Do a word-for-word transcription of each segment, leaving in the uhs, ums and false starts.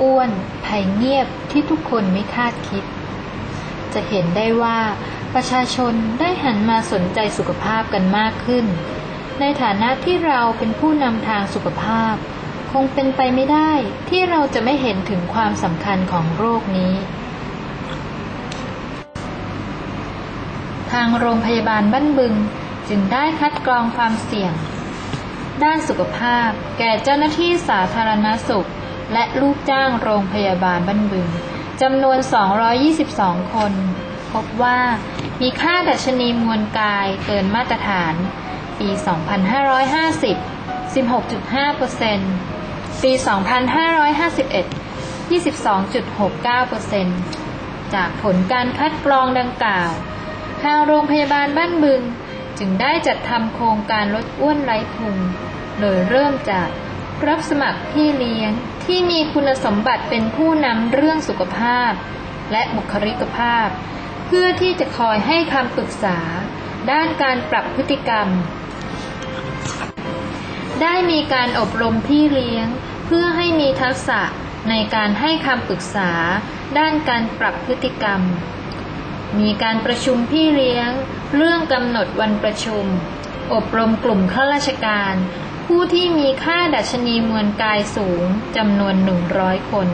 อ้วนภัยเงียบที่ทุกคนไม่คาดคิดจะเห็นได้ว่าประชาชนได้หันมาสนใจสุขภาพกันมากขึ้นในฐานะที่เราเป็นผู้นำทางสุขภาพคงเป็นไปไม่ได้ที่เราจะไม่เห็นถึงความสำคัญของโรคนี้ทางโรงพยาบาลบ้านบึงจึงได้คัดกรองความเสี่ยงด้านสุขภาพแก่เจ้าหน้าที่สาธารณสุขและลูกจ้างโรงพยาบาลบ้านบึงจำนวนสองร้อยยี่สิบสองคนพบว่ามีค่าดัชนีมวลกายเกินมาตรฐานปีสองพันห้าร้อยห้าสิบ สิบหกจุดห้าเปอร์เซ็นต์ ปีสองพันห้าร้อยห้าสิบเอ็ด ยี่สิบสองจุดหกเก้าเปอร์เซ็นต์ จากผลการคัดกรองดังกล่าวทางโรงพยาบาลบ้านบึงจึงได้จัดทำโครงการลดอ้วนไร้พุงโดยเริ่มจากรับสมัครพี่เลี้ยงที่มีคุณสมบัติเป็นผู้นำเรื่องสุขภาพและบุคลิกภาพเพื่อที่จะคอยให้คำปรึกษาด้านการปรับพฤติกรรมได้มีการอบรมพี่เลี้ยงเพื่อให้มีทักษะในการให้คำปรึกษาด้านการปรับพฤติกรรมมีการประชุมพี่เลี้ยงเรื่องกำหนดวันประชุมอบรมกลุ่มข้าราชการผู้ที่มีค่าดัชนีมวลกายสูงจำนวนหนึ่งร้อยคน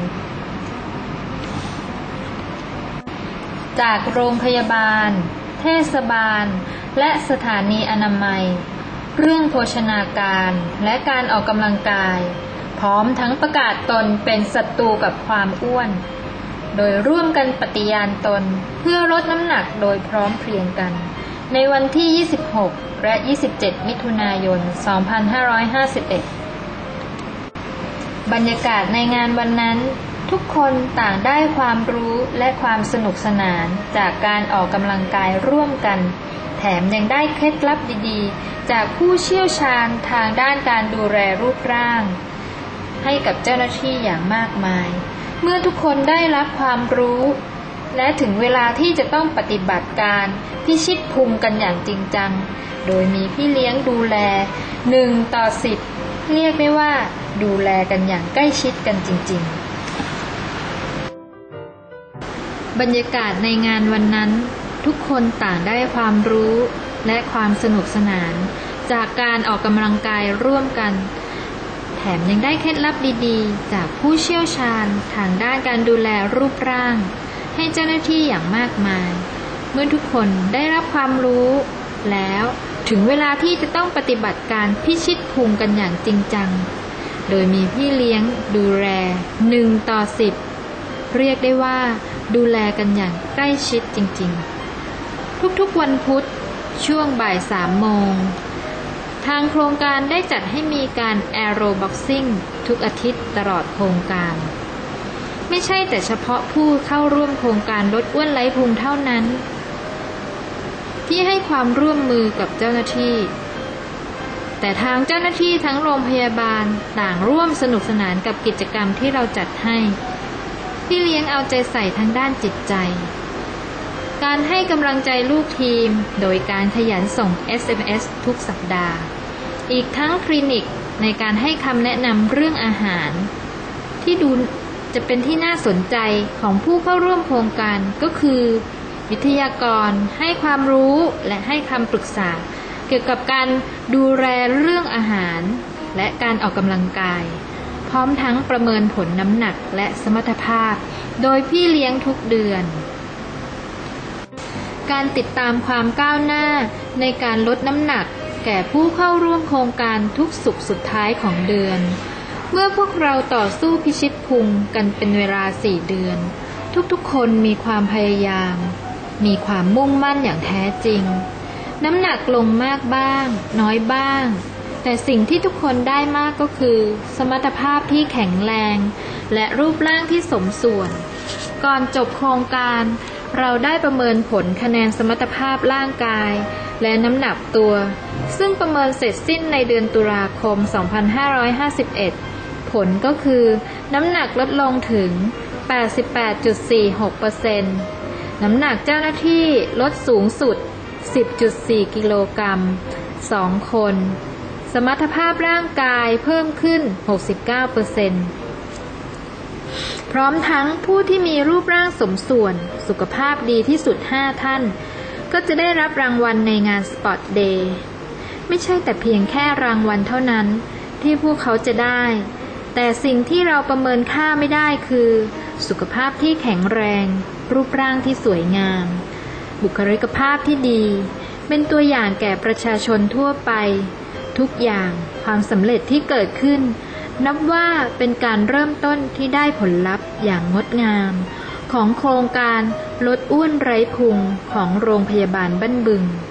จากโรงพยาบาลเทศบาลและสถานีอนามัยเรื่องโภชนาการและการออกกำลังกายพร้อมทั้งประกาศตนเป็นศัตรูกับความอ้วนโดยร่วมกันปฏิญาณตนเพื่อลดน้ำหนักโดยพร้อมเพรียงกันในวันที่ยี่สิบหกและยี่สิบเจ็ดมิถุนายนสองพันห้าร้อยห้าสิบเอ็ดบรรยากาศในงานวันนั้นทุกคนต่างได้ความรู้และความสนุกสนานจากการออกกำลังกายร่วมกันแถมยังได้เคล็ดลับดีๆจากผู้เชี่ยวชาญทางด้านการดูแลรูปร่างให้กับเจ้าหน้าที่อย่างมากมายเมื่อทุกคนได้รับความรู้และถึงเวลาที่จะต้องปฏิบัติการพิชิตพุงกันอย่างจริงจังโดยมีพี่เลี้ยงดูแลหนึ่งต่อสิบเรียกได้ว่าดูแลกันอย่างใกล้ชิดกันจริงๆบรรยากาศในงานวันนั้นทุกคนต่างได้ความรู้และความสนุกสนานจากการออกกำลังกายร่วมกันแถมยังได้เคล็ดลับดีๆจากผู้เชี่ยวชาญทางด้านการดูแลรูปร่างให้เจ้าหน้าที่อย่างมากมายเมื่อทุกคนได้รับความรู้แล้วถึงเวลาที่จะต้องปฏิบัติการพิชิตพุงกันอย่างจริงจังโดยมีพี่เลี้ยงดูแลหนึ่งต่อสิบเรียกได้ว่าดูแลกันอย่างใกล้ชิดจริงๆทุกๆวันพุธช่วงบ่ายสามโมงทางโครงการได้จัดให้มีการแอโรบ็อกซิ่งทุกอาทิตย์ตลอดโครงการไม่ใช่แต่เฉพาะผู้เข้าร่วมโครงการลดอ้วนไร้พุงเท่านั้นที่ให้ความร่วมมือกับเจ้าหน้าที่แต่ทางเจ้าหน้าที่ทั้งโรงพยาบาลต่างร่วมสนุกสนานกับกิจกรรมที่เราจัดให้พี่เลี้ยงเอาใจใส่ทั้งด้านจิตใจการให้กำลังใจลูกทีมโดยการขยันส่ง เอส เอ็ม เอส ทุกสัปดาห์อีกทั้งคลินิกในการให้คำแนะนำเรื่องอาหารที่ดูจะเป็นที่น่าสนใจของผู้เข้าร่วมโครงการก็คือวิทยากรให้ความรู้และให้คำปรึกษาเกี่ยวกับการดูแลเรื่องอาหารและการออกกำลังกายพร้อมทั้งประเมินผลน้ำหนักและสมรรถภาพโดยพี่เลี้ยงทุกเดือนการติดตามความก้าวหน้าในการลดน้ำหนักแก่ผู้เข้าร่วมโครงการทุกศุกร์สุดท้ายของเดือนเมื่อพวกเราต่อสู้พิชิตพุงกันเป็นเวลาสี่เดือนทุกๆคนมีความพยายามมีความมุ่งมั่นอย่างแท้จริงน้ำหนักลงมากบ้างน้อยบ้างแต่สิ่งที่ทุกคนได้มากก็คือสมรรถภาพที่แข็งแรงและรูปร่างที่สมส่วนก่อนจบโครงการเราได้ประเมินผลคะแนนสมรรถภาพร่างกายและน้ำหนักตัวซึ่งประเมินเสร็จสิ้นในเดือนตุลาคมสองพันห้าร้อยห้าสิบเอ็ดผลก็คือน้ำหนักลดลงถึง แปดสิบแปดจุดสี่หกเปอร์เซ็นต์ น้ำหนักเจ้าหน้าที่ลดสูงสุด สิบจุดสี่ กิโลกรัมสองคนสมรรถภาพร่างกายเพิ่มขึ้น หกสิบเก้าเปอร์เซ็นต์พร้อมทั้งผู้ที่มีรูปร่างสมส่วนสุขภาพดีที่สุดห้าท่านก็จะได้รับรางวัลในงานสปอร์ตเดย์ไม่ใช่แต่เพียงแค่รางวัลเท่านั้นที่พวกเขาจะได้แต่สิ่งที่เราประเมินค่าไม่ได้คือสุขภาพที่แข็งแรงรูปร่างที่สวยงามบุคลิกภาพที่ดีเป็นตัวอย่างแก่ประชาชนทั่วไปทุกอย่างความสำเร็จที่เกิดขึ้นนับว่าเป็นการเริ่มต้นที่ได้ผลลัพธ์อย่างงดงามของโครงการลดอ้วนไร้พุงของโรงพยาบาลบ้านบึง